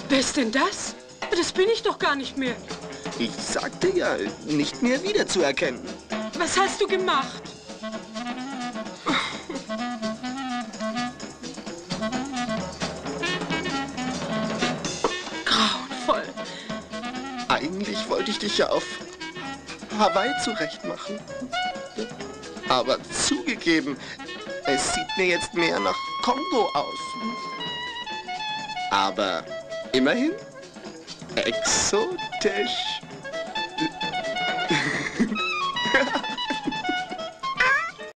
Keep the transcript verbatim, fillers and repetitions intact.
Wer ist denn das? Das bin ich doch gar nicht mehr. Ich sagte ja, nicht mehr wiederzuerkennen. Was hast du gemacht? Grauenvoll. Eigentlich wollte ich dich ja auf Hawaii zurechtmachen. Aber zugegeben, es sieht mir jetzt mehr nach Kongo aus. Aber immerhin exotisch.